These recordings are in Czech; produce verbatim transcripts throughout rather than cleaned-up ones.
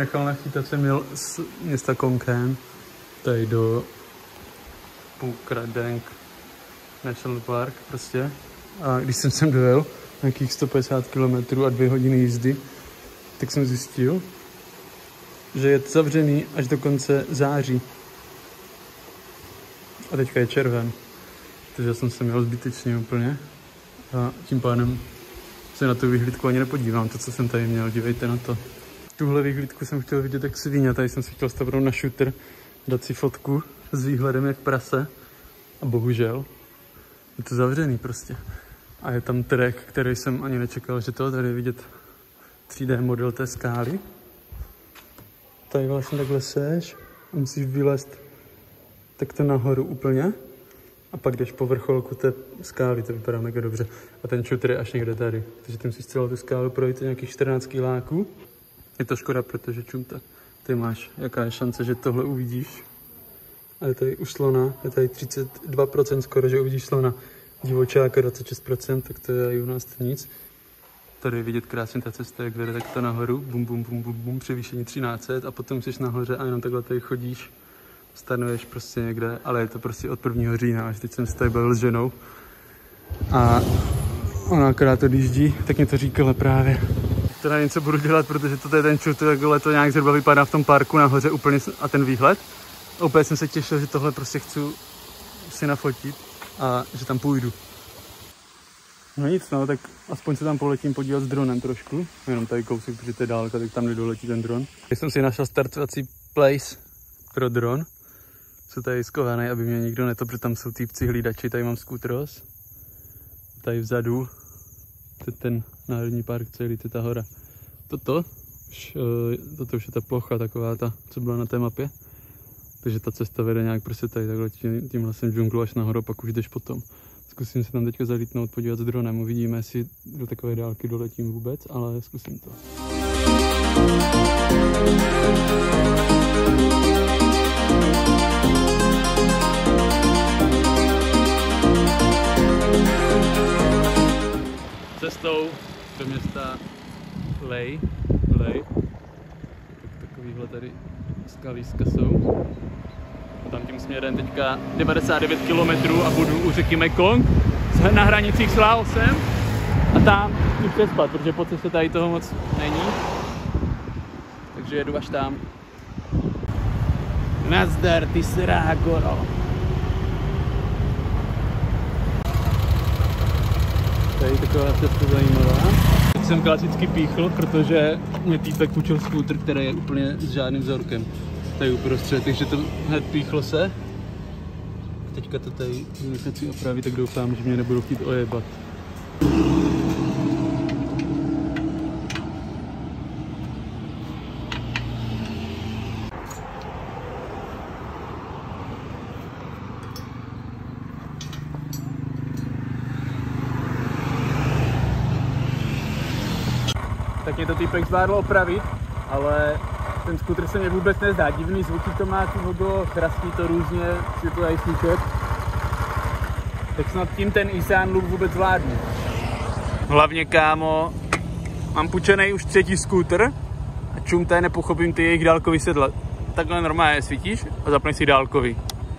nechal nachytat, jsem měl z města Konkan tady do Phra Dang National Park prostě. A když jsem sem dojel nějakých sto padesát kilometrů a dvě hodiny jízdy, tak jsem zjistil, že je zavřený až do konce září. A teďka je červen. Takže jsem se měl zbytečně úplně. A tím pádem se na tu vyhlídku ani nepodívám, to, co jsem tady měl, dívejte na to. Tuhle vyhlídku jsem chtěl vidět jak svině, tady jsem si chtěl stavnout na shooter, dát si fotku s výhledem jak prase. A bohužel je to zavřený prostě. A je tam track, který jsem ani nečekal, že to tady je vidět tři dé model té skály. Tady vlastně takhle seš a musíš vylézt takto nahoru úplně. A pak jdeš po vrcholku té skály, to vypadá mega dobře. A ten shooter je až někde tady. Takže ty musíš celou tu skálu projít nějakých čtrnáct kiláků. Je to škoda, protože čumta, ty máš, jaká je šance, že tohle uvidíš. A je tady už slona, je tady třicet dva procent skoro, že uvidíš slona. Divočáka dvacet šest procent, tak to je i u nás to nic. Tady je vidět krásně ta cesta, jak vede takto nahoru, bum, bum, bum, bum, bum, převýšení třináct set a potom jsi nahoře a jenom takhle tady chodíš, stanuješ prostě někde, ale je to prostě od prvního října, až teď jsem se tady bavil s ženou a ona akorát odjíždí, tak mě to říkala právě. Teda něco budu dělat, protože toto je ten shooter, takhle to nějak zhruba vypadá v tom parku nahoře úplně a ten výhled. A úplně jsem se těšil, že tohle prostě chci si nafotit a že tam půjdu. No nic, no, tak aspoň se tam poletím podívat s dronem trošku. Jenom tady kousek, protože to je dálka, tak tam nedoletí ten dron. Já jsem si našel startovací place pro dron. Jsou tady skovaný, aby mě nikdo neto, protože tam jsou týpci hlídači. Tady mám Scootros. Tady vzadu, to je ten národní park, celý to je ta hora. Toto, už, toto už je ta plocha taková ta, co byla na té mapě. Takže ta cesta vede nějak prostě tady takhle tím, tímhle jsem džunglu až nahoru, pak už jdeš potom. Zkusím se tam teďka zalítnout, podívat s dronem, uvidíme, jestli do takové dálky doletím vůbec, ale zkusím to. Cestou do města Lej, Lej. Tak takovýhle tady skalíska jsou. A tam tím směrem teďka devadesát devět kilometrů a budu u řeky Mekong na hranicích s Laosem a tam jdu přespat, protože po cestě tady toho moc není. Takže jedu až tam. Nazdar, ty srá goro. Tady taková cesta zajímavá. Teď jsem klasicky píchl, protože mě týpek půjčil skútr, který je úplně s žádným vzorkem. Tady uprostřed, takže to hned píchlo se. Teďka to tady nechat si opravit, tak doufám, že mě nebudou chtít ojebat. Tak mě to týpek zvládl opravit, ale ten skútr se mě vůbec nezdá, divný zvuky to má, tu vogo, chrastí to různě, světlo a slučet. Tak snad tím ten Isan Loop vůbec zvládnu. Hlavně, kámo, mám půjčený už třetí skútr a čumté nepochopím ty jejich dálkový sedla. Takhle normálně svítíš a zapneš si dálkový.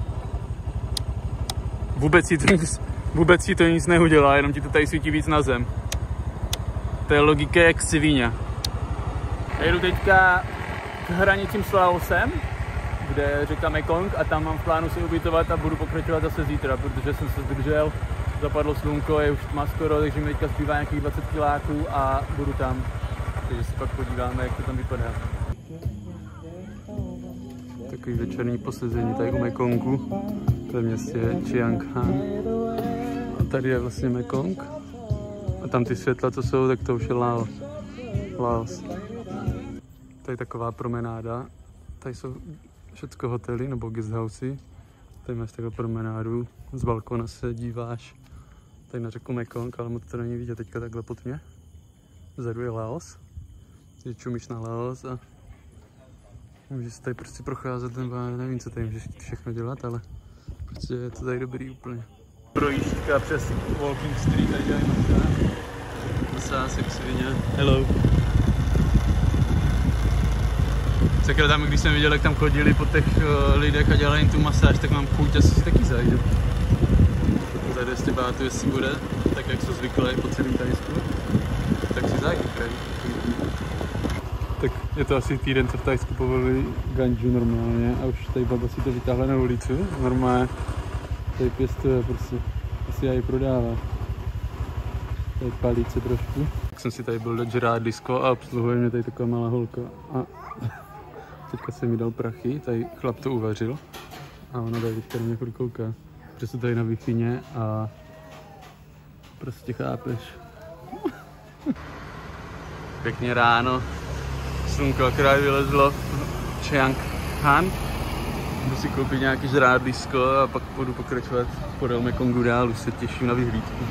Vůbec si to nic, vůbec si to nic neudělá, jenom ti to tady svítí víc na zem. To je logika jak svině. Jedu teďka k hranicím s Laosem, kde je řeka Mekong a tam mám v plánu se ubytovat a budu pokračovat zase zítra, protože jsem se zdržel, zapadlo slunko, je už tma skoro, takže mi teďka zbývá nějakých dvacet kiláků a budu tam, takže se pak podíváme, jak to tam vypadá. Takový večerní posezení tady u Mekongu, ve městě Chiang Han. A tady je vlastně Mekong a tam ty světla, co jsou, tak to už je Laos. Laos. Tady taková promenáda, tady jsou všechno hotely nebo guesthousey. Tady máš takhle promenádu, z balkona se díváš tady na řeku Mekong, ale moc to není vidět teďka takhle pod mě. Vzadu je Laos, tady čumíš na Laos a můžeš tady prostě procházet, nebo nevím, co tady můžeš všechno dělat, ale prostě je to tady dobrý úplně. Projížďka přes Walking Street, tady dělají masáž. Masáž jak svině. Hello. Sakra, tam, když jsem viděl, jak tam chodili po těch uh, lidech a dělali jim tu masáž, tak mám chuť asi si taky zajít. Za dvě bátů, jestli bude, tak jak jsou zvyklé po celém Thajsku, tak si zajít. Tak je to asi týden, co v Thajsku povolili ganžu normálně a už tady baba si to vytáhla na ulici. Normálně tady pěstuje, prostě asi já ji prodává. Tady palíce trošku. Tak jsem si tady byl dát žrát disco a obsluhuje mě tady taková malá holka. A teďka jsem mi dal prachy, tady chlap to uvařil a ona tady teďka na mě furt kouká. Protože jsou tady na Wi-Fi a prostě chápeš. Pěkně ráno, slunko akorát vylezlo v Chiang Han. Jdu si koupit nějaký žrádlisko a pak půjdu pokračovat podél Mekongu dál, už se těším na vyhlídku.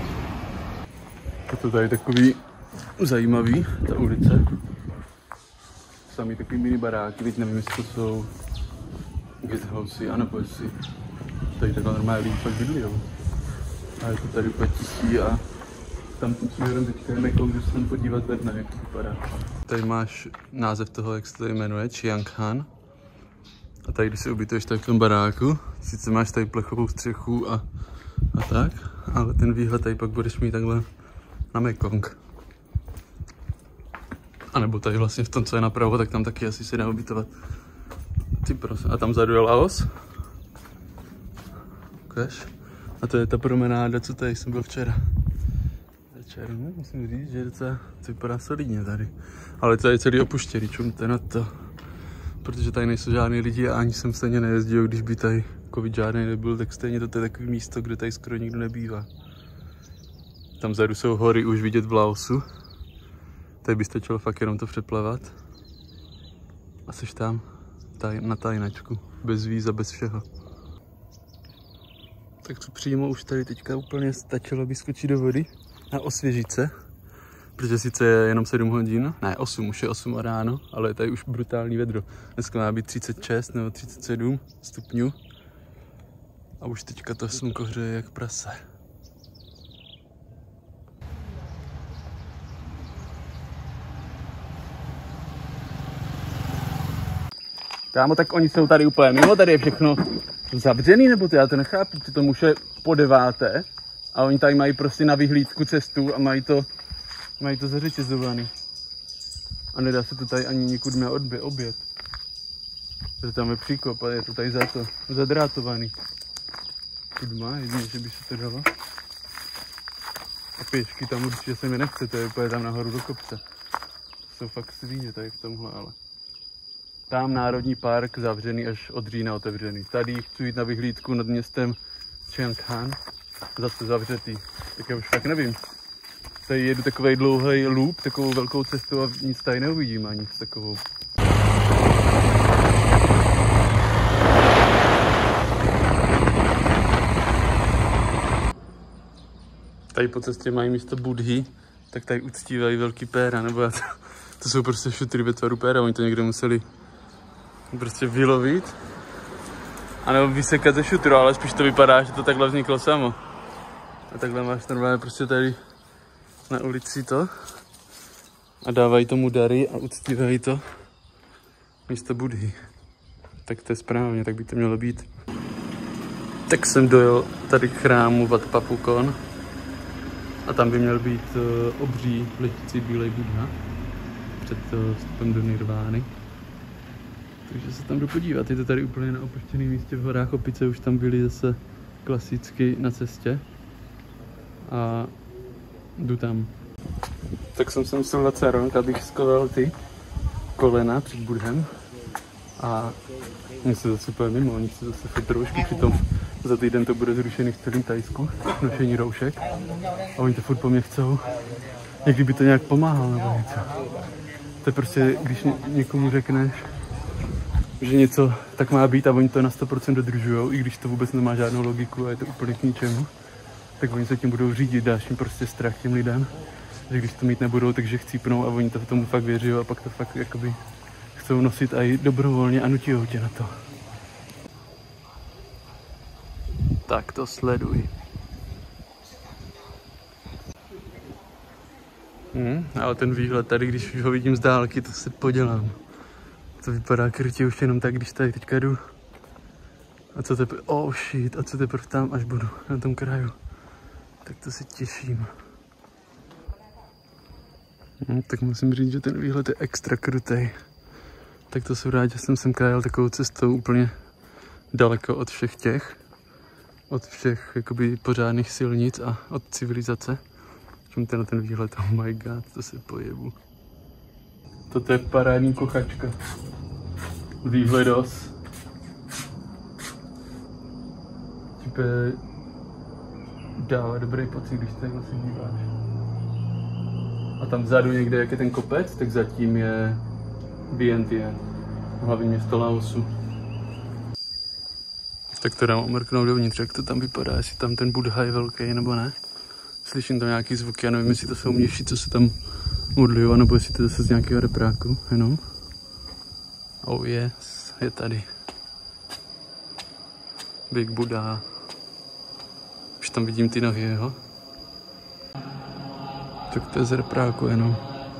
Je to tady takový zajímavý, ta ulice. Samý takový mini baráky, teď nevím, jestli to jsou guesthousey, anebo jestli tady takhle normálně lidi fakt bydlijou. A je to tady úplně tisí a tam tím směrem teďka je Mekong, že se tam podívat ve dne, jak to vypadá. Tady máš název toho, jak se to jmenuje, Chiang Han. A tady, když se ubytuješ tady v tom baráku, sice máš tady plechovou střechu a, a tak, ale ten výhled tady pak budeš mít takhle na Mekong. A nebo tady vlastně v tom, co je napravo, tak tam taky asi se dá ubytovat. Ty prosím. A tam vzadu je Laos. Ukáž. A to je ta promenáda, co tady jsem byl včera. Večer, ne? Musím říct, že docela to vypadá solidně tady. Ale to je celý opuštěný, čumte na to. Protože tady nejsou žádný lidi a ani jsem stejně nejezdil, když by tady covid žádný nebyl, tak stejně to je takový místo, kde tady skoro nikdo nebývá. Tam vzadu jsou hory už vidět v Laosu. Tady by stačilo fakt jenom to přeplavat. A seš tam taj, na tajnačku, bez víza, bez všeho. Tak to přímo už tady teďka úplně stačilo vyskočit do vody a osvěžit se. Protože sice je jenom sedm hodin, ne osm, už je osm ráno, ale je tady už brutální vedro. Dneska má být třicet šest nebo třicet sedm stupňů. A už teďka to slunko hřeje jak prase. Kámo, tak oni jsou tady úplně mimo, tady je všechno zavřený, nebo to já to nechápu, přitom už je po deváté a oni tady mají prostě na vyhlídku cestu a mají to, mají to zařetězovaný. A nedá se to tady ani nikud neobět. Protože tam je příkop a je to tady za to, zadrátovaný. Kudma, jedině, že by se to dalo. A pěšky tam určitě se mi nechce, to je úplně tam nahoru do kopce. Jsou fakt svíně tady v tomhle, ale. Tam národní park zavřený až od října otevřený. Tady chci jít na vyhlídku nad městem Chiang Han, zase zavřetý. Tak já už fakt nevím. Tady jedu takovej dlouhý loop, takovou velkou cestu a nic tady neuvidím ani nic takovou. Tady po cestě mají místo Budhy, tak tady uctívají velký péra, nebo já to, to jsou prostě šutry ve tvaru péra, oni to někde museli prostě vylovit, anebo vysekat ze šutru, ale spíš to vypadá, že to takhle vzniklo samo. A takhle máš normálně prostě tady na ulici to a dávají tomu dary a uctívají to místo Budhy. Tak to je správně, tak by to mělo být. Tak jsem dojel tady k chrámu Wat Pah Pukon a tam by měl být uh, obří letící bílej Buddha před uh, vstupem do Nirvány. Takže se tam jdu podívat, je to tady úplně na opuštěném místě v horách, opice už tam byly zase klasicky na cestě a jdu tam. Tak jsem se musel na Caron, abych skoval ty kolena před Budhem a mě se zase úplně mimo, oni se zase furt roušky, přitom za týden to bude zrušený v celém Thajsku, nošení roušek a oni to furt po mě chcou, jak kdyby to nějak pomáhalo nebo něco. To je prostě, když ně, někomu řekneš, že něco tak má být a oni to na sto procent dodržujou, i když to vůbec nemá žádnou logiku a je to úplně k ničemu, tak oni se tím budou řídit, dáš jim prostě strach těm lidem, že když to mít nebudou, takže chcípnou a oni to tomu fakt věří a pak to fakt jakoby chcou nosit i dobrovolně a nutijou tě na to. Tak to sleduj. Hmm, ale ten výhled tady, když ho vidím z dálky, to se podělám. To vypadá krutě už jenom tak, když tady teďka jdu. A co teprve, oh shit, a co teprve tam, až budu na tom kraju. Tak to se těším. No, tak musím říct, že ten výhled je extra krutej. Tak to jsem rád, že jsem sem jel takovou cestou úplně daleko od všech těch. Od všech jakoby pořádných silnic a od civilizace. Čím ten ten výhled, oh my god, to se pojebu. Toto je parádní kuchačka. Výhledos. Type dává dobrý pocit, když tady vlastně díváš. A tam vzadu někde, jak je ten kopec, tak zatím je Vientiane, hlavní město Laosu. Tak to dám omrknout dovnitř, jak to tam vypadá, jestli tam ten Buddha je velký nebo ne. Slyším tam nějaký zvuky, já nevím, jestli to jsou mniši, co se tam modlují, nebo jestli to zase z nějakého repráku, jenom. Oh yes, je tady. Big Buddha. Už tam vidím ty nohy jeho. Tak to je z repráku jenom.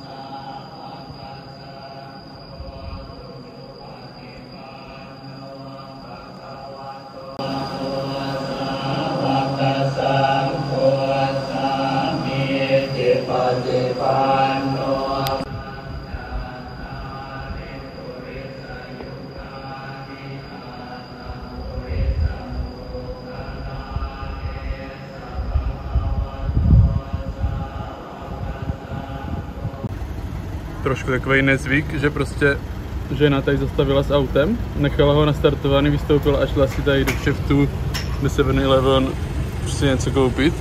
Trošku takový nezvyk, že prostě žena tady zastavila s autem, nechala ho nastartovaný, vystoupila a šla si tady do kšeftu, do seven eleven, prostě něco koupit.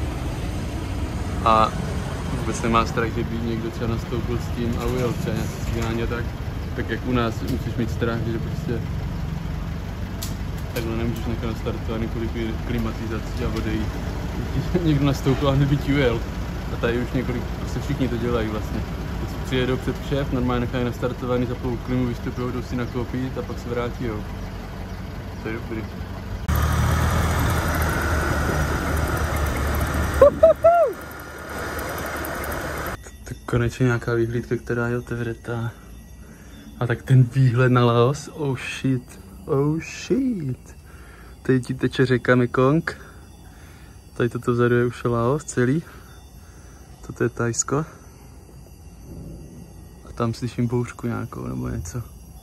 A vůbec nemá strach, že by někdo třeba nastoupil s tím a ujel třeba nějaké stíhání tak, tak jak u nás musíš mít strach, že prostě takhle nemůžeš nechat nastartovaný kvůli klimatizací a odejít. Někdo nastoupil a hned ti ujel. A tady už několik, prostě všichni to dělají vlastně. Přijedou před kšeft, normálně nechají nastartovaný, zapnou klimu, vystupují, jdou si nakoupit a pak se vrátí. Jo. To je dobrý. Tak konečně nějaká výhlídka, která je otevřetá. A tak ten výhled na Laos, oh shit, oh shit. Tady ti teče řeka Mekong. Tady toto vzadu je už Laos celý. Toto je Thajsko. Tam slyším bouřku nějakou nebo něco.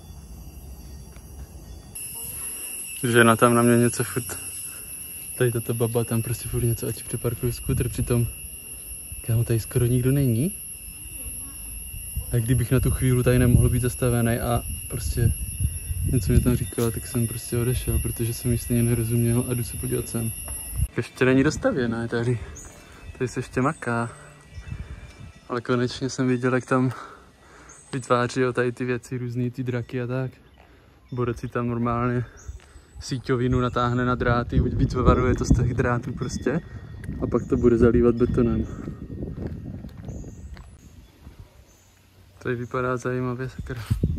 Žena tam na mě něco furt. Tady tato baba tam prostě furt něco, ať přeparkuje skútr, přitom kámo, tady skoro nikdo není. A kdybych na tu chvíli tady nemohl být zastavený a prostě něco mě tam říkala, tak jsem prostě odešel, protože jsem jí stejně nerozuměl a jdu se podívat sem. Ještě není dostavěná tady. Tady se ještě maká. Ale konečně jsem viděl, jak tam vytváří tady ty věci, různý ty draky a tak. Borec si tam normálně síťovinu natáhne na dráty, vytvaruje to z těch drátů prostě a pak to bude zalívat betonem. Tady vypadá zajímavě, sakra.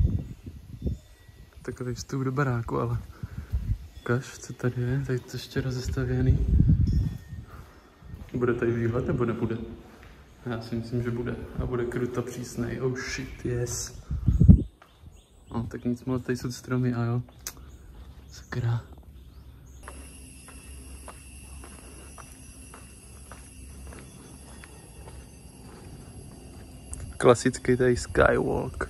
Takový vstup do baráku, ale ukaž, co tady je, tady to ještě rozestavěný. Bude tady výhled nebo nebude? Já si myslím, že bude. A bude kruto přísnej. Oh shit, yes. No, tak nic moc, tady jsou stromy a jo. Sakra. Klasický tady skywalk.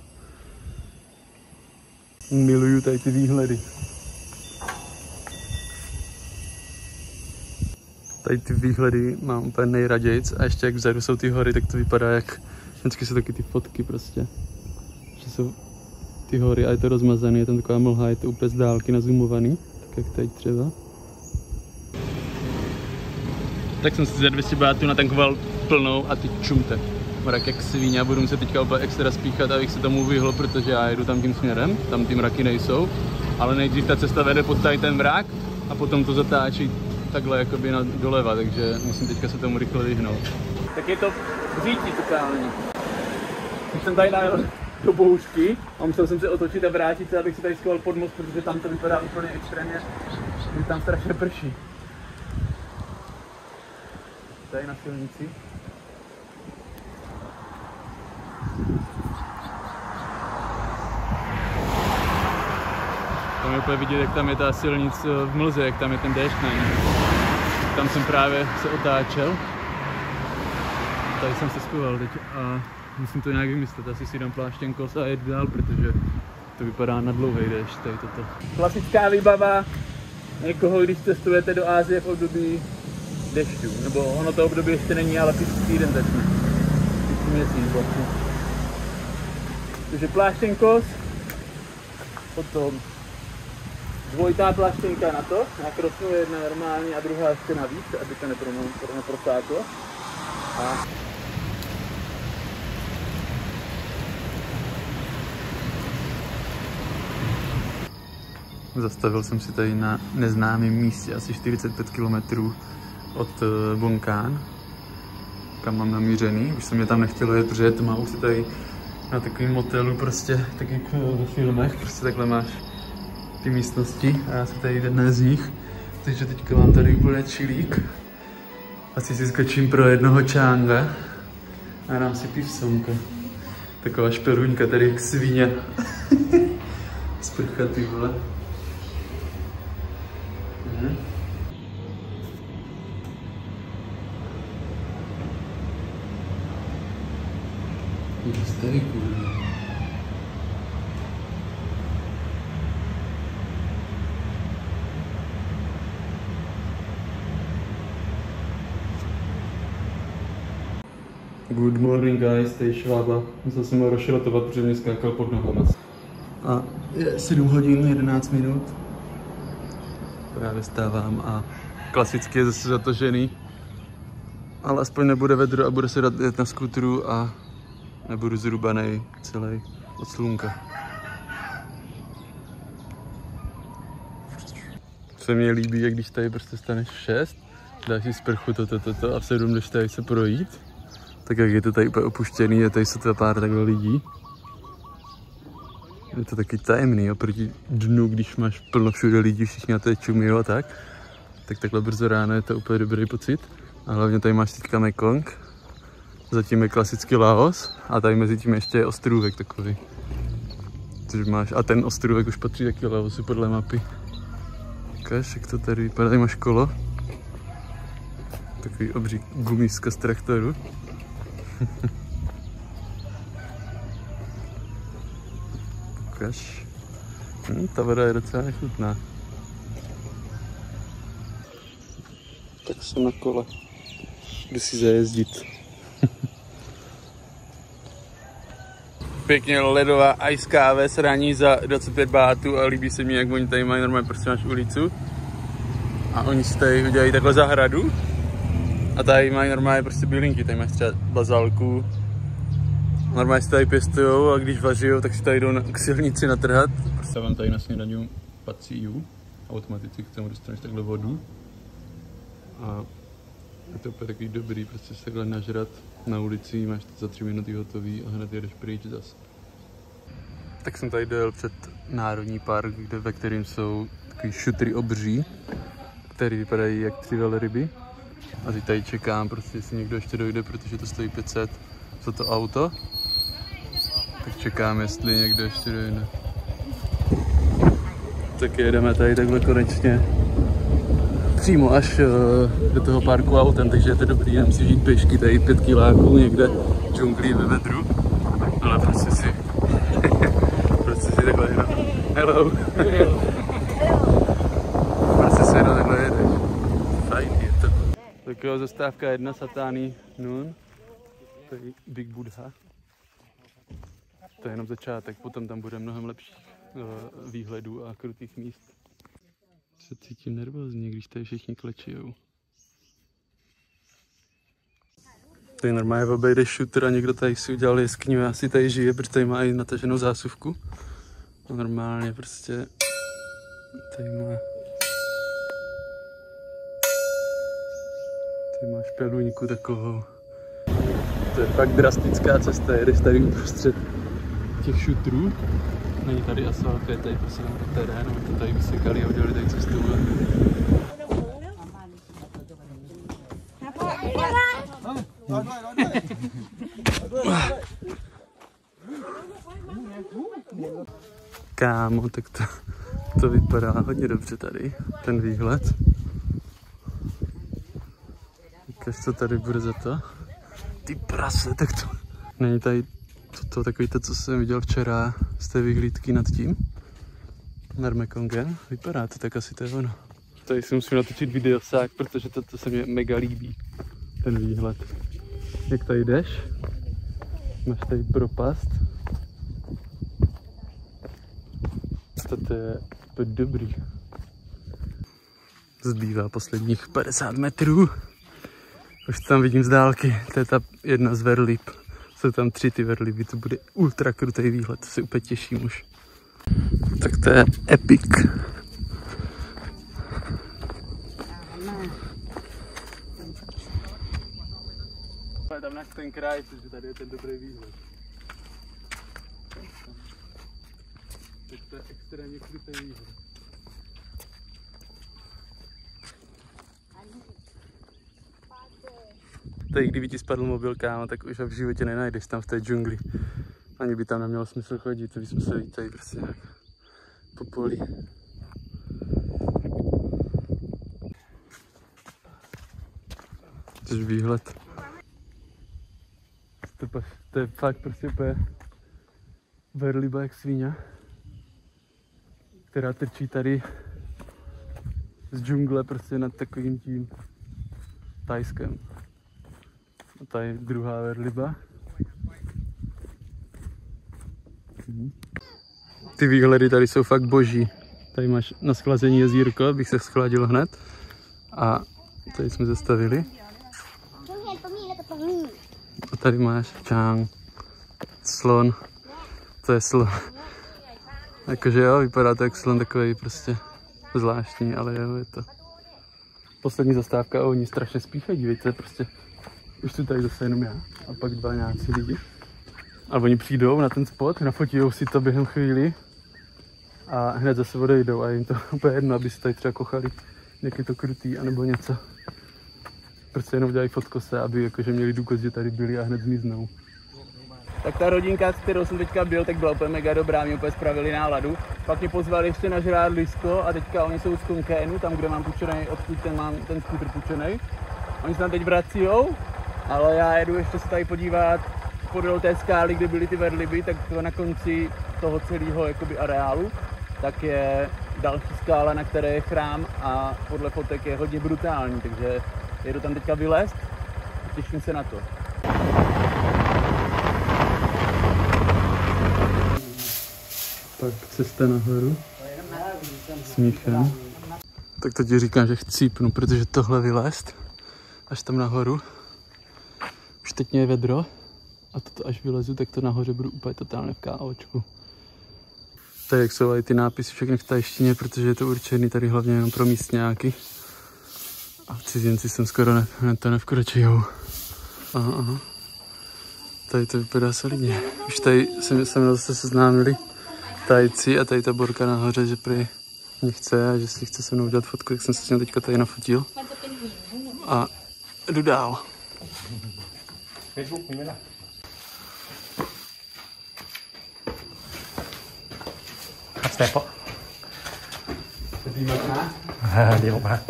Miluju tady ty výhledy. Tady ty výhledy mám úplně nejradějc a ještě jak vzadu jsou ty hory, tak to vypadá jak, vždycky jsou taky ty fotky prostě, že jsou ty hory a je to rozmazané, je tam taková mlha, je to úplně z dálky nazumovaný, tak jak tady třeba. Tak jsem si za dvě stě bátů natankoval plnou a ty čumte. Mrak jak svíně a budu muset teďka opět extra spíchat, abych se tomu vyhl, protože já jedu tam tím směrem, tam ty mraky nejsou, ale nejdřív ta cesta vede pod tady ten mrak a potom to zatáčí takhle jakoby na, doleva, takže musím teďka se tomu rychle vyhnout. Tak je to vřítí totální. Když jsem tady najel do bouřky a musel jsem se otočit a vrátit se, abych si tady schoval pod most, protože tam to vypadá úplně extrémně, že tam strašně prší. Tady na silnici. je úplně vidět, jak tam je ta silnice v mlze, jak tam je ten déšť na ní. Tam jsem právě se otáčel. Tady jsem se schoval teď a musím to nějak vymyslet. Asi si dám pláštěnkos a jet dál, protože to vypadá na dlouhý déšť, tady toto. Klasická výbava někoho, když cestujete do Asie v období dešťů. Nebo ono to období ještě není, ale příští týden začne. Příští měsíc vlastně. Takže pláštěnkos, potom dvojitá pláštěnka na to, na krosnu jedna normální a druhá ještě navíc, aby to neprosáklo. A zastavil jsem si tady na neznámém místě, asi čtyřicet pět kilometrů od Bongkán, kam mám namířený. Už jsem mě tam nechtělo jet, protože to má už si tady na takovém motelu, prostě tak jak ve filmech, prostě takhle máš ty místnosti a já jsem tady jedna z nich. Takže teďka mám tady úplně chilík. Asi si skočím pro jednoho čánga a dám si pivsonka. Taková šperuňka tady jak svíně. Sprcha ty vole. Mhm. To je kurva. Good morning guys, tady Švába. Musel jsem ho rozšrotovat, protože mě skákal pod nohama. A je sedm hodin, jedenáct minut. Právě stávám a klasicky je zase zatožený. Ale aspoň nebude vedro a bude se dát jet na skutru a nebudu zrubanej celý od slunka. Se mně líbí, jak když tady prostě staneš v šest, dáš si sprchu toto, toto to, a v sedm jdeš tady se projít. Tak jak je to tady úplně opuštěný, je tady sotva pár takhle lidí. Je to taky tajemný oproti dnu, když máš plno všude lidí, všichni na té čumí a tak. Tak takhle brzo ráno je to úplně dobrý pocit. A hlavně tady máš teďka Mekong. Zatím je klasický Laos a tady mezi tím ještě je ostrůvek takový. Což máš, a ten ostrůvek už patří taky Laosu podle mapy. Ukáž, jak to tady vypadá, tady máš kolo. Takový obří gumíska z traktoru. Ukáž. Hm, ta voda je docela nechutná. Tak jsem na kole. Jdu si zajezdit. Pěkně ledová ice káve s raní za dvacet pět bátů a líbí se mi, jak oni tady mají normálně, prostě máš ulicu. A oni si tady udělají takhle zahradu. A tady mají normálně prostě bylinky, tady máš třeba bazalku. Normálně si tady pěstujou a když vařijou, tak si tady jdou na, k silnici natrhat. Prostě vám tady na snědaňu paciu, automaticky k tomu dostaneš takhle vodu. A je to úplně takový dobrý, prostě se takhle nažrat na ulici, máš to za tři minuty hotový a hned jedeš pryč zas. Tak jsem tady dojel před národní park, kde, ve kterým jsou takový šutry obří, které vypadají jak tři velryby. A teď tady čekám, prostě jestli někdo ještě dojde, protože to stojí pět set za to auto. Tak čekám, jestli někdo ještě dojde. Tak jedeme tady takhle konečně přímo až uh, do toho parku autem, takže je to dobrý, nemusíš jít pěšky tady pět kiláků někde v džunglí ve vedru, ale prostě si prostě si takhle jenom hello prostě si jenom takhle jedeš. Fajn je to. Tak jo, zastávka jedna, Satány Nun, tady Big Buddha. To je jenom začátek, potom tam bude mnohem lepší uh, výhledů a krutých míst. Se cítím nervózně, když tady všichni klečijou. Tady normálně obejde shooter a někdo tady si udělal jeskyni a asi tady žije, protože tady má i nataženou zásuvku. A normálně prostě tady má tady má špeluňku takovou. To je fakt drastická cesta, jedeš tady uprostřed těch šutrů. Není tady asfalt, je tady prostě terén, aby to tady vysekali a udělali tady cestu. Kámo, tak to, To vypadá hodně dobře tady, ten výhled. Ukaž, co tady bude za to. Ty prase, tak to... Není tady toto takový to, co jsem viděl včera z té vyhlídky nad tím? Nad Mekongem. Vypadá to tak, asi to je ono. Tady si musím natočit videosák, protože to, to se mi mega líbí. Ten výhled. Jak tady jdeš, máš tady propast. To je úplně dobrý. Zbývá posledních padesát metrů. Už tam vidím z dálky, to je ta jedna z verlib. Jsou tam tři ty verliby, to bude ultra krutý výhled, to se úplně těším už. Tak to je epic. Tam na ten kraj, protože tady je ten dobrý výhled. Tak to je extrémně krutý výhled. Tady kdyby ti spadl mobil, kámo, tak už ho v životě nenajdeš tam v té džungli. Ani by tam nemělo smysl chodit, to bychom se tady prostě nějak po poli. Což výhled. To, to je fakt prostě úplně verliba jak svíňa, která trčí tady z džungle prostě nad takovým tím Thajskem. A tady druhá verliba. Ty výhledy tady jsou fakt boží. Tady máš na schlazení jezírko, abych se schladil hned. A tady jsme zastavili. A tady máš čang, slon. To je slon. Jakože jo, vypadá to jak slon, takový prostě zvláštní, ale jo, je to. Poslední zastávka, a oni strašně spíchají, dívejte, prostě. Už tu tady zase jenom já a pak dva nějací lidi. A oni přijdou na ten spot, nafotijou si to během chvíli a hned zase odejdou a jim to úplně jedno, aby si tady třeba kochali, jak je to krutý anebo něco. Prostě jenom dělají fotkose, aby jakože měli důkaz, že tady byli a hned zmiznou. Tak ta rodinka, s kterou jsem teďka byl, tak byla úplně mega dobrá, mě úplně spravili náladu. Pak mě pozvali ještě na žrádlisko a teďka oni jsou z Konkénu, tam, kde mám půjčenej, odkud ten mám ten skútr půjčenej. Oni se tam teď vracijou, ale já jedu ještě se tady podívat podél té skály, kde byly ty verliby, tak to na konci toho celého jakoby areálu, tak je další skála, na které je chrám a podle fotek je hodně brutální, takže jedu tam teďka vylézt a těším se na to. Tak cesta nahoru s Míchem. Tak to ti říkám, že chcípnu, protože tohle vylézt až tam nahoru. Už teď mě je vedro a toto až vylezu, tak to nahoře budu úplně totálně v káočku. Tady jak jsou i ty nápisy všechny v tajštině, protože je to určený tady hlavně jenom pro místňáky. A cizinci jsem skoro ne, ne, to nevkročijou. Aha, aha. Tady to vypadá solidně. Už tady se se mnou zase seznámili Tajci a tady ta borka nahoře, že prý mě chce a že si chce se mnou udělat fotku, tak jsem se s ním teďka tady nafotil. A jdu dál. Facebook mi Stepo. Đi một hả?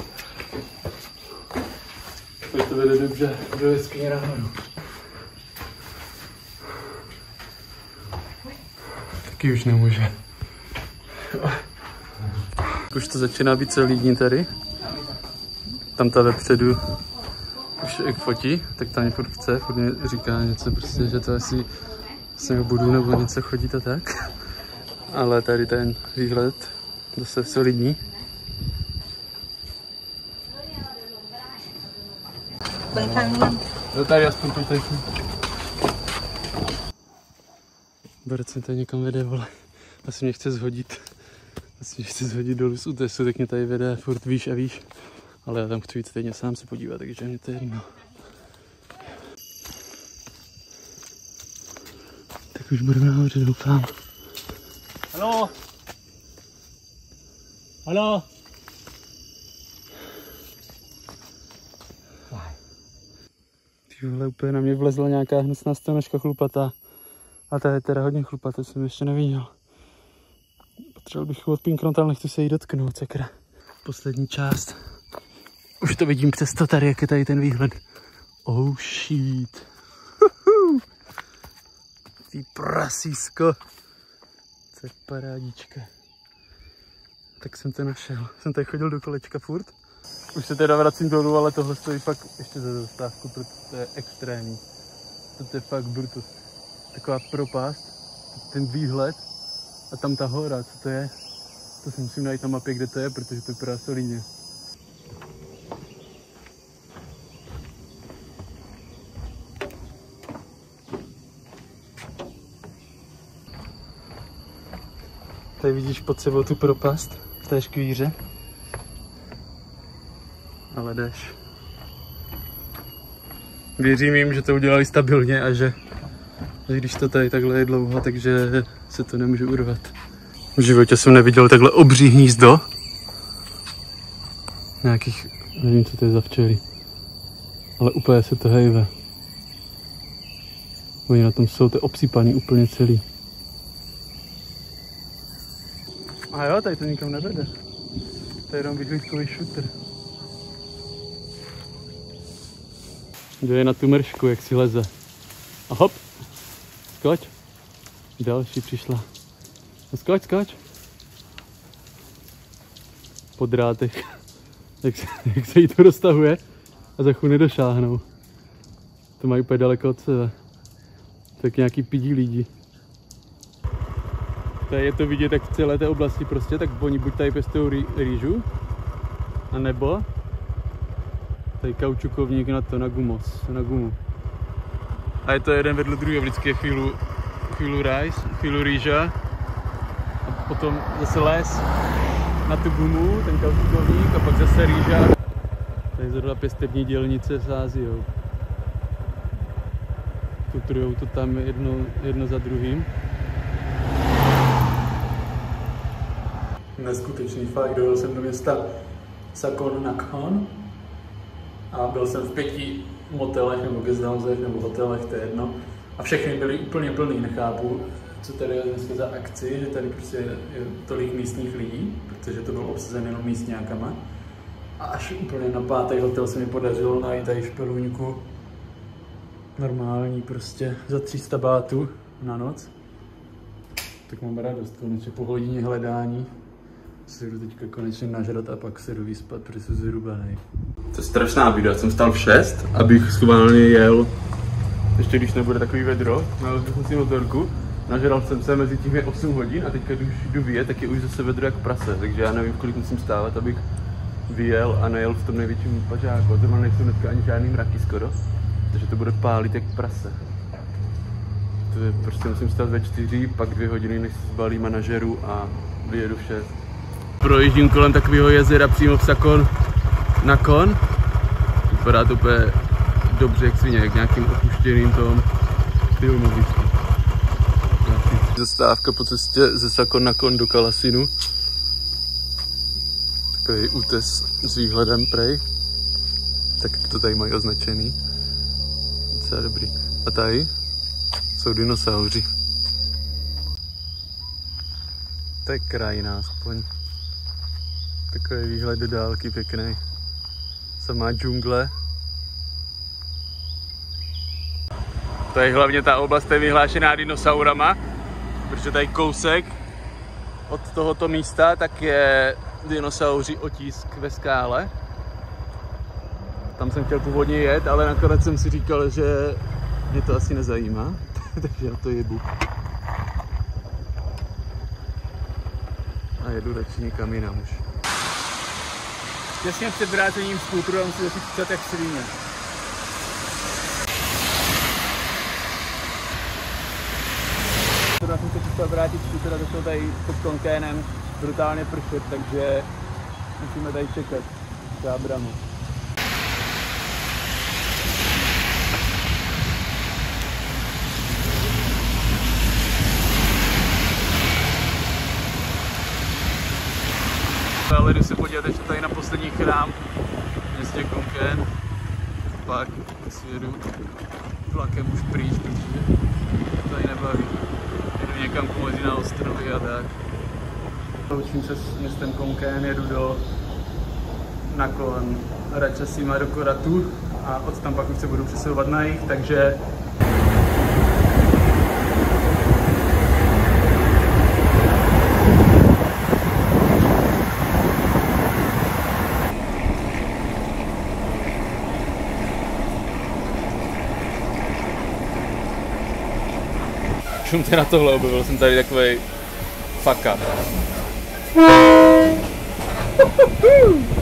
To vede dobře do jeskyně nahoru. Taky už nemůže. Už to začíná být celý tady. Tam ta vepředu už jak fotí, tak tam mě furt chce, furt mě říká něco prostě, že to asi s ním budu nebo něco chodit a tak. Ale tady ten výhled zase solidní. No tady aspoň tady. Borec mi tady někam vede, vole. Asi mě chce zhodit. Asi mě chce zhodit dolů z útesu, tak mě tady vede furt výš a výš. Ale já tam chci jít stejně sám se podívat, takže mě to je jedno. Tak už budu nahoře, doufám. Haló? Haló? Ty vole, úplně na mě vlezla nějaká hnusná stronačka chlupatá. A ta je teda hodně chlupatá, jsem ještě neviděl. Potřeboval bych odpinknout, ale nechci se jí dotknout, sakra. Poslední část. Už to vidím přesto tady, jak je tady ten výhled. Oh shit. Ty prasísko. To je parádička. Tak jsem to našel. Jsem tady chodil do kolečka furt. Už se teda vracím dolů, ale tohle stojí fakt ještě za zastávku, protože to je extrémní. To je fakt brutus. Taková propast, ten výhled a tam ta hora, co to je? To si musím najít na mapě, kde to je, protože to vypadá solidně. Tady vidíš pod sebou tu propast v té škvíře. Ale jdeš. Věřím jim, že to udělali stabilně a že, že když to tady takhle je dlouho, takže se to nemůže urvat. V životě jsem neviděl takhle obří hnízdo. Nějakých, nevím, co to je za včely. Ale úplně se to hejve. Oni na tom jsou, to je obsypaný úplně celý. A jo, tady to nikam nevede. To je jenom vyhlídkový šutr. Jde na tu mršku, jak si leze. A hop! Skoč! Další přišla. No skoč, skoč! Po drátech. Jak se, jak se jí to roztahuje a za chvíli nedošáhnou. To mají úplně daleko od sebe. Tak nějaký pidí lidi. Tady je to vidět, jak v celé té oblasti prostě, tak oni buď tady pěstují rý, rýžu, anebo tady kaučukovník na to, na gumos, na gumu. A je to jeden vedle druhého, vždycky je chvíli, chvíli rice, chvíli rýža a potom zase les na tu gumu, ten kaučukovník a pak zase rýža. Tady zrovna pěstební dělnice s Áziou. Kutrujou to tam jedno, jedno za druhým. Neskutečný fakt, dojel jsem do města Sakon Nakhon a byl jsem v pěti motelech nebo guesthousech nebo hotelech, to je jedno. A všechny byly úplně plný, nechápu, co tady je dneska za akci, že tady prostě je tolik místních lidí, protože to bylo obsazen jenom místňákama. A až úplně na pátý hotel se mi podařilo najít tady špeluňku normální prostě za tři sta bátů na noc. Tak mám radost, konečně po hodině hledání se jdu teďka konečně nažrat a pak se jdu vyspat, protože jsem zhrubanej. To je strašná bída, jsem vstal v šest, abych schválně jel, ještě když nebude takový vedro, nalezl jsem si motorku, nažral jsem se, mezi tím je osm hodin a teďka když jdu vyjet, tak je už zase vedro jak prase, takže já nevím, kolik musím stávat, abych vyjel a nejel v tom největším pažáku. A zrovna nejsou dneska ani žádný mraky skoro, takže to bude pálit jak prase. To je, prostě musím stát ve čtyři, pak dvě hodiny, než se zbalím a nažeru a vyjedu v šest. Projíždím kolem takového jezera přímo v Sakon Nakhon. Vypadá to úplně dobře jak svině, jak nějakým opuštěným tom filmovisku. Zastávka po cestě ze Sakon Nakhon do Kalasinu. Takový útes s výhledem prej. Tak jak to tady mají označený. Docela dobrý. A tady jsou dinosauři. To je krajina aspoň. Takový výhled do dálky pěkný. Samá džungle. To je hlavně ta oblast je vyhlášená dinosaurama, protože tady kousek od tohoto místa tak je dinosauří otisk ve skále. Tam jsem chtěl původně jet, ale nakonec jsem si říkal, že mě to asi nezajímá, takže na to jedu. A jedu radši někam jinam už. Těsně před vrácením skútru a musím začít psat jak svině. Já jsem se chtěl vrátit skútr a začal tady pod Konkénem brutálně pršet, takže musíme tady čekat zábramu. Ale jdu se podívat ještě tady na poslední chrám v městě Konkén. Pak si jedu vlakem už pryč, protože to tady nebaví. Jedu někam k moři na ostrovy a tak. Loučím se s městem Konken, jedu do naklon Račasima do Koratu a od tam pak už se budu přesouvat na jih, takže Šumte na tohle, objevil jsem tady takovej fuck up.